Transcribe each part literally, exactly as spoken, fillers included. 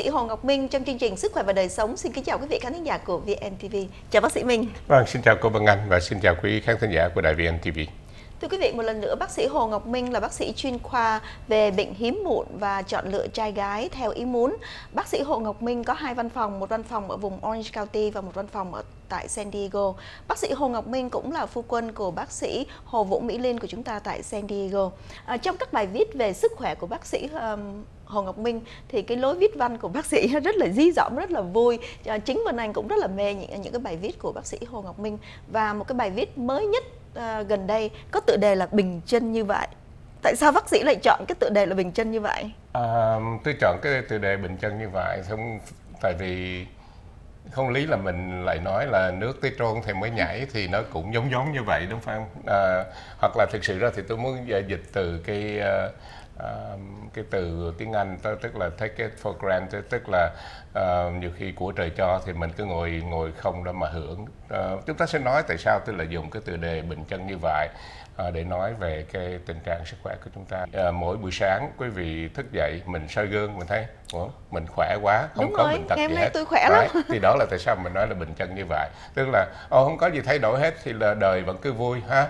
Hồ Ngọc Minh trong chương trình Sức khỏe và đời sống. Xin kính chào quý vị khán thính giả của vê en ti vi. Chào bác sĩ Minh. Vâng, xin chào cô Vân Anh và xin chào quý khán thính giả của đài vê en ti vi. Thưa quý vị, một lần nữa bác sĩ Hồ Ngọc Minh là bác sĩ chuyên khoa về bệnh hiếm muộn và chọn lựa trai gái theo ý muốn. Bác sĩ Hồ Ngọc Minh có hai văn phòng, một văn phòng ở vùng Orange County và một văn phòng ở tại San Diego. Bác sĩ Hồ Ngọc Minh cũng là phu quân của bác sĩ Hồ Vũ Mỹ Linh của chúng ta tại San Diego. À, trong các bài viết về sức khỏe của bác sĩ um, Hồ Ngọc Minh thì cái lối viết văn của bác sĩ rất là dí dỏm, rất là vui. À, chính Vân Anh cũng rất là mê những những cái bài viết của bác sĩ Hồ Ngọc Minh. Và một cái bài viết mới nhất à, gần đây có tựa đề là Bình chân như vậy. Tại sao bác sĩ lại chọn cái tựa đề là Bình chân như vậy? À, tôi chọn cái tựa đề Bình chân như vậy không tại vì không lý là mình lại nói là nước tới trôn thì mới nhảy, thì nó cũng giống giống như vậy đúng không? À, hoặc là thực sự ra thì tôi muốn dịch từ cái uh, uh, cái từ tiếng Anh, tức là take it for granted, tức là uh, nhiều khi của trời cho thì mình cứ ngồi ngồi không đó mà hưởng. Uh, chúng ta sẽ nói tại sao tôi lại dùng cái tựa đề Bình chân như vậy uh, để nói về cái tình trạng sức khỏe của chúng ta. Uh, mỗi buổi sáng quý vị thức dậy mình soi gương mình thấy ủa, mình khỏe quá, không đúng có rồi, bệnh tật gì hết. Tôi khỏe Đấy, lắm. thì đó là tại sao mình nói là bình chân như vậy, tức là ô, không có gì thay đổi hết thì là đời vẫn cứ vui ha.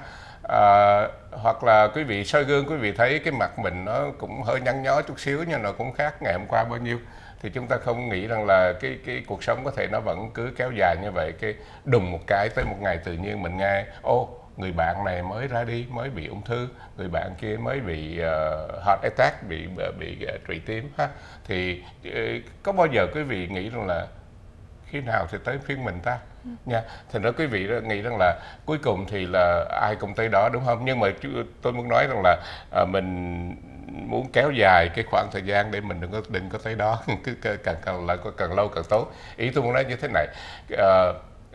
À, hoặc là quý vị soi gương quý vị thấy cái mặt mình nó cũng hơi nhăn nhó chút xíu nhưng nó cũng khác ngày hôm qua bao nhiêu, thì chúng ta không nghĩ rằng là cái cái cuộc sống có thể nó vẫn cứ kéo dài như vậy. Cái đùng một cái tới một ngày tự nhiên mình nghe ô, người bạn này mới ra đi, mới bị ung thư, người bạn kia mới bị uh, heart attack, bị bị uh, trụy tím ha. Thì uh, có bao giờ quý vị nghĩ rằng là khi nào thì tới phiên mình ta nha? Thành ra quý vị nghĩ rằng là cuối cùng thì là ai cũng tới đó đúng không? Nhưng mà tôi muốn nói rằng là uh, mình muốn kéo dài cái khoảng thời gian để mình đừng có đừng có tới đó, cứ càng càng lâu càng lâu càng tốt. Ý tôi muốn nói như thế này, uh,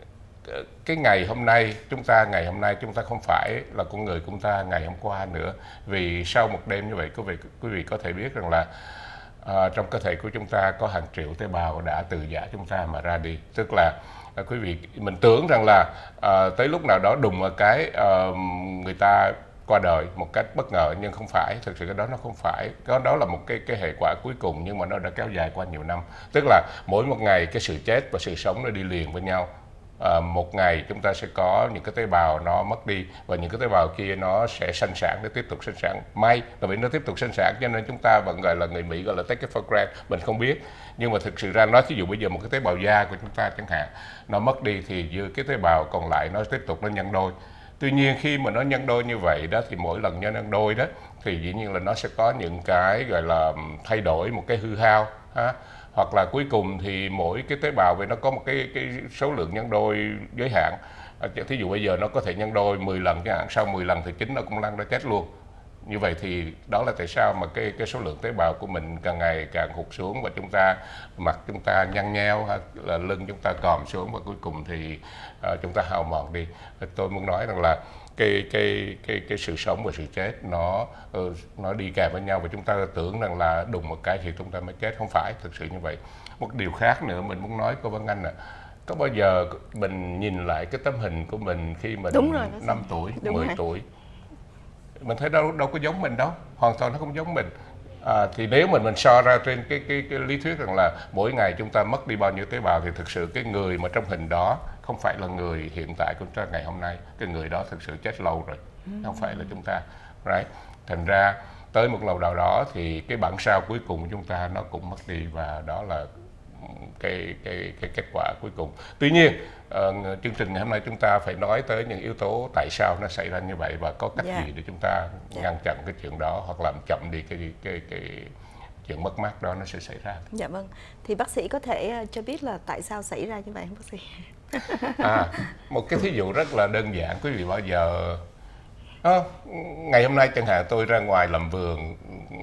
cái ngày hôm nay chúng ta ngày hôm nay chúng ta không phải là con người của chúng ta ngày hôm qua nữa, vì sau một đêm như vậy quý vị quý vị có thể biết rằng là à, trong cơ thể của chúng ta có hàng triệu tế bào đã từ dạ chúng ta mà ra đi, tức là à, quý vị mình tưởng rằng là à, tới lúc nào đó đùng một cái à, người ta qua đời một cách bất ngờ, nhưng không phải, thực sự cái đó nó không phải, cái đó là một cái cái hệ quả cuối cùng nhưng mà nó đã kéo dài qua nhiều năm, tức là mỗi một ngày cái sự chết và sự sống nó đi liền với nhau. À, một ngày chúng ta sẽ có những cái tế bào nó mất đi và những cái tế bào kia nó sẽ sinh sản để tiếp tục sinh sản. May là vì nó tiếp tục sinh sản cho nên chúng ta vẫn gọi là, người Mỹ gọi là take it for granted, mình không biết. Nhưng mà thực sự ra nói ví dụ bây giờ một cái tế bào da của chúng ta chẳng hạn nó mất đi thì giữa cái tế bào còn lại nó tiếp tục nó nhân đôi. Tuy nhiên khi mà nó nhân đôi như vậy đó thì mỗi lần nhân đôi đó thì dĩ nhiên là nó sẽ có những cái gọi là thay đổi, một cái hư hao ha. Hoặc là cuối cùng thì mỗi cái tế bào về nó có một cái cái số lượng nhân đôi giới hạn. Thí dụ bây giờ nó có thể nhân đôi mười lần chẳng hạn, sau mười lần thì chính nó cũng lăn ra chết luôn. Như vậy thì đó là tại sao mà cái cái số lượng tế bào của mình càng ngày càng hụt xuống và chúng ta mặt chúng ta nhăn nheo, là lưng chúng ta còm xuống và cuối cùng thì uh, chúng ta hao mòn đi. Tôi muốn nói rằng là cái cái cái cái sự sống và sự chết nó uh, nó đi kèm với nhau và chúng ta tưởng rằng là đùng một cái thì chúng ta mới chết, không phải thực sự như vậy. Một điều khác nữa mình muốn nói cô Vân Anh là có bao giờ mình nhìn lại cái tấm hình của mình khi mình năm tuổi, mười tuổi, mình thấy đâu đâu có giống mình đâu, hoàn toàn nó không giống mình. À, thì nếu mình mình so ra trên cái, cái cái lý thuyết rằng là mỗi ngày chúng ta mất đi bao nhiêu tế bào thì thực sự cái người mà trong hình đó không phải là người hiện tại của chúng ta ngày hôm nay, cái người đó thực sự chết lâu rồi, không phải là chúng ta, right? Thành ra tới một lâu nào đó thì cái bản sao cuối cùng của chúng ta nó cũng mất đi và đó là cái cái cái kết quả cuối cùng. Tuy nhiên uh, chương trình ngày hôm nay chúng ta phải nói tới những yếu tố tại sao nó xảy ra như vậy và có cách yeah. gì để chúng ta yeah. ngăn chặn cái chuyện đó hoặc làm chậm đi cái cái cái chuyện mất mát đó nó sẽ xảy ra. Dạ vâng. Thì bác sĩ có thể cho biết là tại sao xảy ra như vậy không bác sĩ? À, một cái thí dụ rất là đơn giản, quý vị bao giờ à, ngày hôm nay chẳng hạn tôi ra ngoài làm vườn,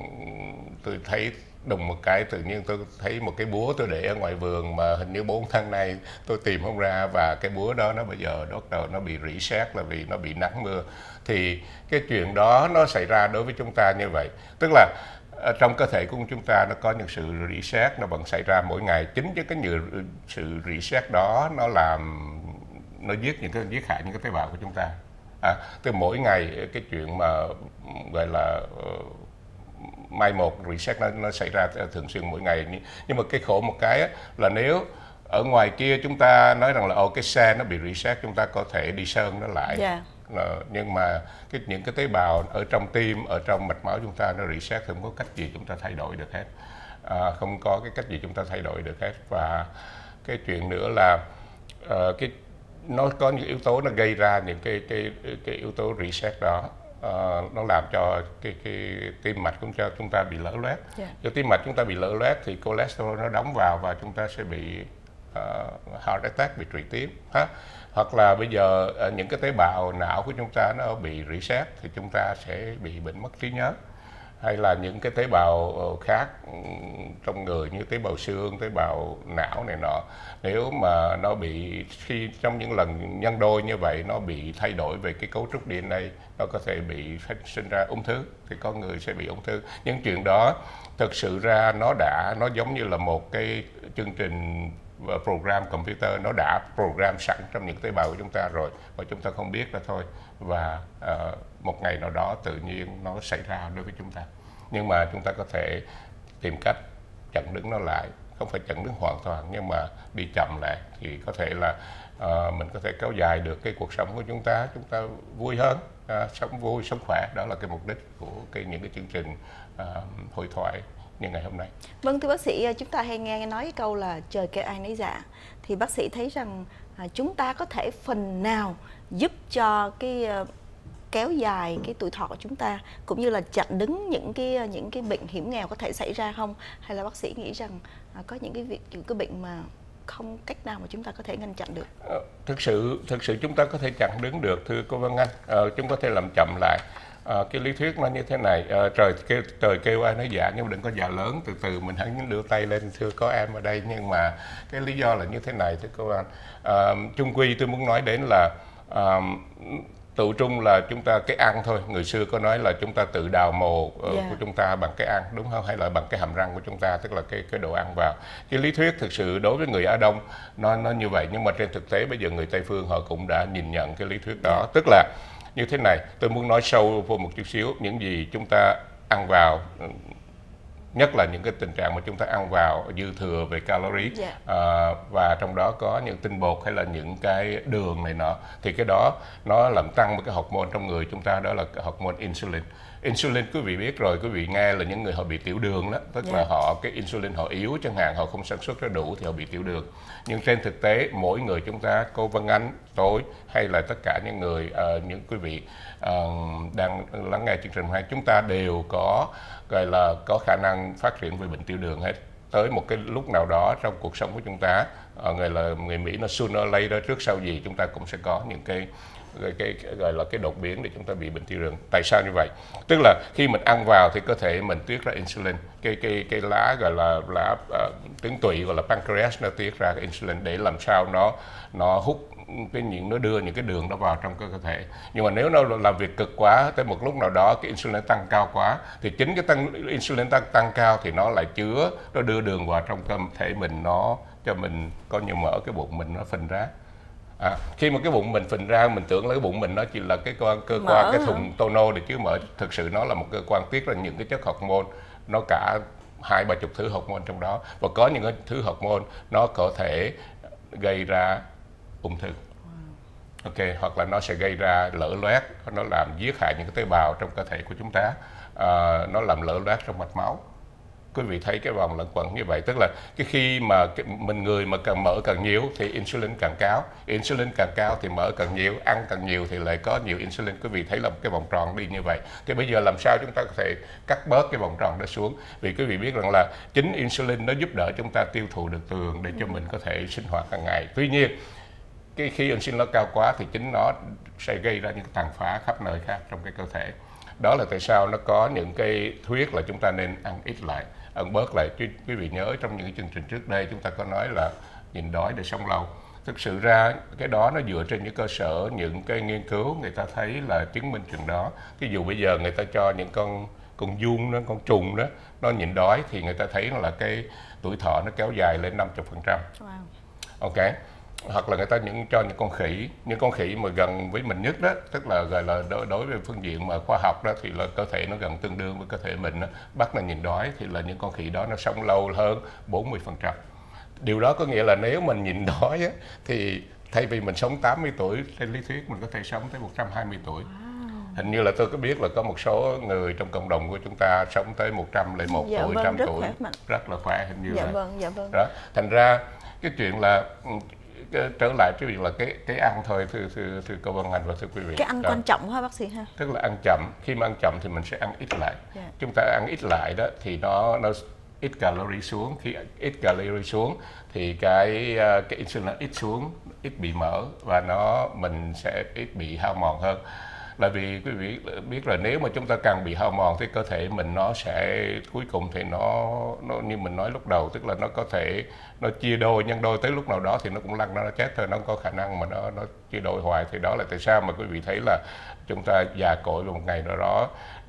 tôi thấy đùng một cái tự nhiên tôi thấy một cái búa tôi để ở ngoài vườn mà hình như bốn tháng nay tôi tìm không ra, và cái búa đó nó bây giờ bắt đầu nó bị rỉ sét là vì nó bị nắng mưa. Thì cái chuyện đó nó xảy ra đối với chúng ta như vậy, tức là trong cơ thể của chúng ta nó có những sự rỉ sét nó vẫn xảy ra mỗi ngày. Chính cái nhựa sự rỉ sét đó nó làm nó giết những cái giết hại những cái tế bào của chúng ta. À, từ mỗi ngày cái chuyện mà gọi là uh, mai một reset nó, nó xảy ra thường xuyên mỗi ngày. Nhưng mà cái khổ một cái á, là nếu ở ngoài kia chúng ta nói rằng là ô cái xe nó bị reset, chúng ta có thể đi sơn nó lại. Yeah. Nhưng mà cái, những cái tế bào ở trong tim, ở trong mạch máu chúng ta nó reset thì không có cách gì chúng ta thay đổi được hết. À, không có cái cách gì chúng ta thay đổi được hết. Và cái chuyện nữa là uh, cái nó có những yếu tố nó gây ra những cái cái cái yếu tố reset đó. Uh, nó làm cho cái cái tim mạch của chúng ta bị lở loét. Yeah. Nếu tim mạch chúng ta bị lở loét thì cholesterol nó đóng vào và chúng ta sẽ bị uh, heart attack, bị trụy tím. Ha? Hoặc là bây giờ uh, những cái tế bào não của chúng ta nó bị reset thì chúng ta sẽ bị bệnh mất trí nhớ. Hay là những cái tế bào khác trong người như tế bào xương, tế bào não này nọ, nếu mà nó bị khi trong những lần nhân đôi như vậy nó bị thay đổi về cái cấu trúc đê en a, nó có thể bị sinh ra ung thư, thì con người sẽ bị ung thư. Những chuyện đó thực sự ra nó đã nó giống như là một cái chương trình program computer, nó đã program sẵn trong những tế bào của chúng ta rồi và chúng ta không biết là thôi. Và uh, một ngày nào đó tự nhiên nó xảy ra đối với chúng ta, nhưng mà chúng ta có thể tìm cách chặn đứng nó lại, không phải chặn đứng hoàn toàn nhưng mà đi chậm lại thì có thể là uh, mình có thể kéo dài được cái cuộc sống của chúng ta, chúng ta vui hơn, uh, sống vui, sống khỏe. Đó là cái mục đích của cái những cái chương trình uh, hội thoại như ngày hôm nay. Vâng, thưa bác sĩ, chúng ta hay nghe nói cái câu là trời kêu ai nấy dạ, thì bác sĩ thấy rằng à, chúng ta có thể phần nào giúp cho cái uh, kéo dài cái tuổi thọ của chúng ta, cũng như là chặn đứng những cái những cái bệnh hiểm nghèo có thể xảy ra không? Hay là bác sĩ nghĩ rằng à, có những cái việc những cái bệnh mà không cách nào mà chúng ta có thể ngăn chặn được? Ờ, thực sự thực sự chúng ta có thể chặn đứng được, thưa cô Vân Anh. Ờ, chúng có thể làm chậm lại. À, cái lý thuyết nó như thế này, à, trời kêu trời kêu ai nói dạ, nhưng mà đừng có dạ lớn, từ từ mình hãy đưa tay lên, thưa có em ở đây. Nhưng mà cái lý do là như thế này, thưa cô Anh. À, chung quy tôi muốn nói đến là à, tự trung là chúng ta cái ăn thôi. Người xưa có nói là chúng ta tự đào mồ uh, yeah. của chúng ta bằng cái ăn, đúng không? Hay là bằng cái hàm răng của chúng ta, tức là cái cái đồ ăn vào. Cái lý thuyết thực sự đối với người Á Đông nó nó như vậy, nhưng mà trên thực tế bây giờ người Tây phương họ cũng đã nhìn nhận cái lý thuyết đó. Yeah. Tức là như thế này, tôi muốn nói sâu vô một chút xíu, những gì chúng ta ăn vào, nhất là những cái tình trạng mà chúng ta ăn vào dư thừa về calorie, yeah. à, và trong đó có những tinh bột hay là những cái đường này nọ, thì cái đó nó làm tăng một cái hormone trong người chúng ta, đó là cái hormone insulin. Insulin quý vị biết rồi, quý vị nghe là những người họ bị tiểu đường đó, tức yeah. là họ cái insulin họ yếu chẳng hạn, họ không sản xuất ra đủ thì họ bị tiểu đường. Nhưng trên thực tế mỗi người chúng ta, cô Vân Anh, tôi hay là tất cả những người, uh, những quý vị uh, đang lắng nghe chương trình hai, chúng ta đều có gọi là có khả năng phát triển về bệnh tiểu đường hết. Tới một cái lúc nào đó trong cuộc sống của chúng ta, uh, người là người Mỹ nó sooner or later, trước sau gì chúng ta cũng sẽ có những cái Cái, cái, cái gọi là cái đột biến để chúng ta bị bệnh tiểu đường. Tại sao như vậy? Tức là khi mình ăn vào thì cơ thể mình tiết ra insulin, cái cái cái lá gọi là lá uh, tuyến tụy gọi là pancreas nó tiết ra cái insulin để làm sao nó nó hút cái những nó đưa những cái đường đó vào trong cơ thể. Nhưng mà nếu nó làm việc cực quá, tới một lúc nào đó cái insulin tăng cao quá, thì chính cái tăng insulin tăng tăng cao thì nó lại chứa, nó đưa đường vào trong cơ thể mình, nó cho mình có nhiều mỡ, cái bụng mình nó phình ra. À, khi mà cái bụng mình phình ra, mình tưởng là cái bụng mình nó chỉ là cái cơ, cơ quan, cái thùng tono để chứa mỡ. Thực sự nó là một cơ quan tiết ra những cái chất hormone, nó cả hai ba chục thứ hormone trong đó, và có những cái thứ hormone nó có thể gây ra ung thư, ok, hoặc là nó sẽ gây ra lở loét, nó làm giết hại những cái tế bào trong cơ thể của chúng ta, à, nó làm lở loét trong mạch máu. Quý vị thấy cái vòng lẩn quẩn như vậy, tức là cái khi mà cái, mình người mà càng mỡ càng nhiều thì insulin càng cao, insulin càng cao thì mỡ càng nhiều, ăn càng nhiều thì lại có nhiều insulin. Quý vị thấy là một cái vòng tròn đi như vậy. Thì bây giờ làm sao chúng ta có thể cắt bớt cái vòng tròn đó xuống? Vì quý vị biết rằng là chính insulin nó giúp đỡ chúng ta tiêu thụ được đường để cho mình có thể sinh hoạt hàng ngày. Tuy nhiên cái khi insulin nó cao quá thì chính nó sẽ gây ra những tàn phá khắp nơi khác trong cái cơ thể. Đó là tại sao nó có những cái thuyết là chúng ta nên ăn ít lại, ăn bớt lại. Chứ quý vị nhớ trong những cái chương trình trước đây chúng ta có nói là nhịn đói để sống lâu. Thực sự ra cái đó nó dựa trên những cơ sở, những cái nghiên cứu người ta thấy là chứng minh chừng đó. Ví dụ bây giờ người ta cho những con con giun đó, con trùng đó, nó nhịn đói thì người ta thấy là cái tuổi thọ nó kéo dài lên năm mươi phần trăm. Wow. Ok. hoặc là người ta những cho những con khỉ, những con khỉ mà gần với mình nhất đó, tức là gọi là đối, đối với phương diện mà khoa học đó thì là cơ thể nó gần tương đương với cơ thể mình đó. Bắt là nhìn đói thì là những con khỉ đó nó sống lâu hơn bốn mươi phần trăm. Điều đó có nghĩa là nếu mình nhịn đói á, thì thay vì mình sống tám mươi tuổi, trên lý thuyết mình có thể sống tới một trăm hai mươi tuổi. Hình như là tôi có biết là có một số người trong cộng đồng của chúng ta sống tới một trăm lẻ một Dạ tuổi, vâng, trăm rất tuổi, khỏe mạnh. rất là khỏe hình như Dạ vậy. vâng, dạ vâng. Đó, thành ra cái chuyện là cái, trở lại cái việc là cái cái ăn thôi, thưa thưa thưa cô Vân Anh và thưa quý vị. Cái ăn Đó. quan trọng ha bác sĩ ha. Tức là ăn chậm, khi mà ăn chậm thì mình sẽ ăn ít lại. Dạ. Chúng ta ăn ít lại đó thì nó nó ít calorie xuống, khi ít calorie xuống thì cái cái insulin nó ít xuống, ít bị mỡ và nó mình sẽ ít bị hao mòn hơn. Là vì quý vị biết là nếu mà chúng ta càng bị hao mòn thì cơ thể mình nó sẽ cuối cùng thì nó nó như mình nói lúc đầu, tức là nó có thể nó chia đôi nhân đôi, tới lúc nào đó thì nó cũng lăn ra nó chết thôi, nó không có khả năng mà nó nó chia đôi hoài. Thì đó là tại sao mà quý vị thấy là chúng ta già cỗi một ngày nào đó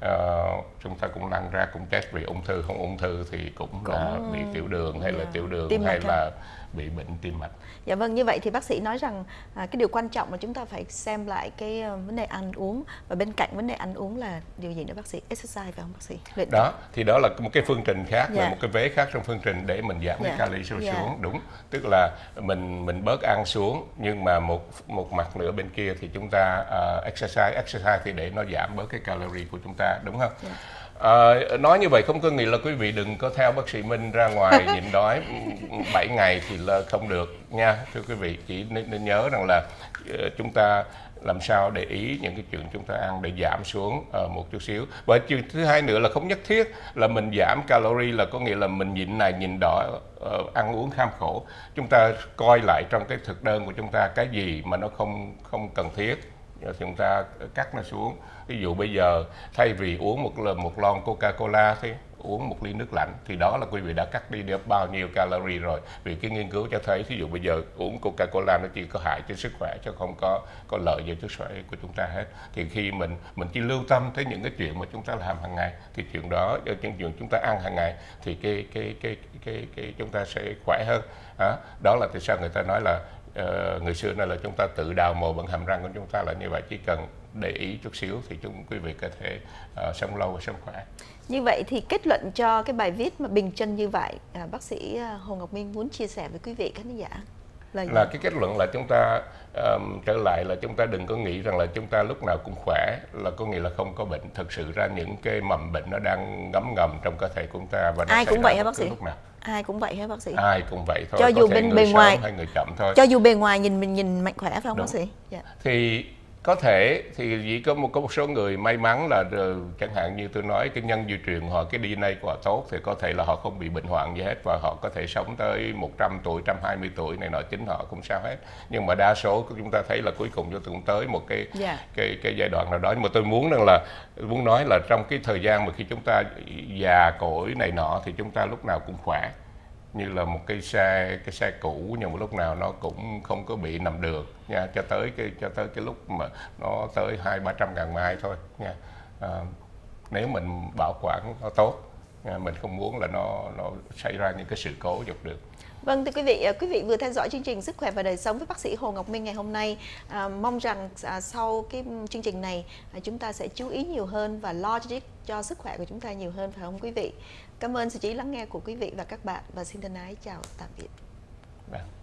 uh, chúng ta cũng lăn ra cũng chết vì ung thư, không ung thư thì cũng, cũng là bị tiểu đường hay là tiểu đường hay là bị bệnh tim mạch. Dạ vâng, như vậy thì bác sĩ nói rằng à, cái điều quan trọng là chúng ta phải xem lại cái uh, vấn đề ăn uống, và bên cạnh vấn đề ăn uống là điều gì nữa bác sĩ? Exercise phải không bác sĩ? Luyện đó tập. Thì đó là một cái phương trình khác, dạ. là một cái vế khác trong phương trình để mình giảm dạ. cái calo xuống. dạ. Đúng, tức là mình mình bớt ăn xuống, nhưng mà một một mặt nữa bên kia thì chúng ta uh, exercise exercise thì để nó giảm bớt cái calorie của chúng ta, đúng không? Dạ. À, nói như vậy không có nghĩa là quý vị đừng có theo bác sĩ Minh ra ngoài nhịn đói bảy ngày thì là không được nha, thưa quý vị. Chỉ nên, nên nhớ rằng là uh, chúng ta làm sao để ý những cái chuyện chúng ta ăn để giảm xuống uh, một chút xíu. Và chuyện thứ hai nữa là không nhất thiết là mình giảm calorie là có nghĩa là mình nhịn này nhịn đó, uh, ăn uống kham khổ. Chúng ta coi lại trong cái thực đơn của chúng ta cái gì mà nó không không cần thiết thì chúng ta cắt nó xuống. Ví dụ bây giờ thay vì uống một một lon Coca-Cola thì uống một ly nước lạnh, thì đó là quý vị đã cắt đi được bao nhiêu calorie rồi. Vì cái nghiên cứu cho thấy ví dụ bây giờ uống Coca-Cola nó chỉ có hại cho sức khỏe chứ không có có lợi cho sức khỏe của chúng ta hết. Thì khi mình mình chỉ lưu tâm tới những cái chuyện mà chúng ta làm hàng ngày, thì chuyện đó những chuyện chúng ta ăn hàng ngày thì cái cái cái cái cái, cái chúng ta sẽ khỏe hơn. Đó, đó là tại sao người ta nói là uh, người xưa này là chúng ta tự đào mồ bằng hàm răng của chúng ta là như vậy. Chỉ cần để ý chút xíu thì chúng quý vị có thể uh, sống lâu và sống khỏe. Như vậy thì kết luận cho cái bài viết mà bình chân như vậy, à, bác sĩ Hồ Ngọc Minh muốn chia sẻ với quý vị khán giả là, là cái kết luận là chúng ta um, trở lại là chúng ta đừng có nghĩ rằng là chúng ta lúc nào cũng khỏe, là có nghĩa là không có bệnh. Thực sự ra những cái mầm bệnh nó đang ngấm ngầm trong cơ thể của chúng ta và nó ai cũng vậy hả bác sĩ? Lúc nào. Ai cũng vậy hả bác sĩ? Ai cũng vậy thôi. Cho dù bên bề ngoài hay người chậm thôi. Cho dù bề ngoài nhìn mình nhìn mạnh khỏe phải không bác sĩ? Dạ. Thì có thể thì chỉ có một có một số người may mắn là chẳng hạn như tôi nói cái nhân di truyền họ cái đê en a của họ tốt thì có thể là họ không bị bệnh hoạn gì hết và họ có thể sống tới một trăm tuổi, một trăm hai mươi tuổi này nọ, chính họ không sao hết. Nhưng mà đa số chúng ta thấy là cuối cùng cho cũng tới một cái yeah. cái cái giai đoạn nào đó. Nhưng mà tôi muốn rằng là muốn nói là trong cái thời gian mà khi chúng ta già cỗi này nọ thì chúng ta lúc nào cũng khỏe, như là một cái xe cái xe cũ nhưng mà lúc nào nó cũng không có bị nằm đường nha, cho tới cái cho tới cái lúc mà nó tới hai ba trăm ngàn mai thôi nha. À, nếu mình bảo quản nó tốt nha, mình không muốn là nó nó xảy ra những cái sự cố dọc đường. Vâng, thưa quý vị, quý vị vừa theo dõi chương trình Sức khỏe và đời sống với bác sĩ Hồ Ngọc Minh ngày hôm nay. À, mong rằng à, sau cái chương trình này à, chúng ta sẽ chú ý nhiều hơn và lo cho, cho sức khỏe của chúng ta nhiều hơn, phải không quý vị? Cảm ơn sự chú ý lắng nghe của quý vị và các bạn và xin thân ái chào tạm biệt. Dạ.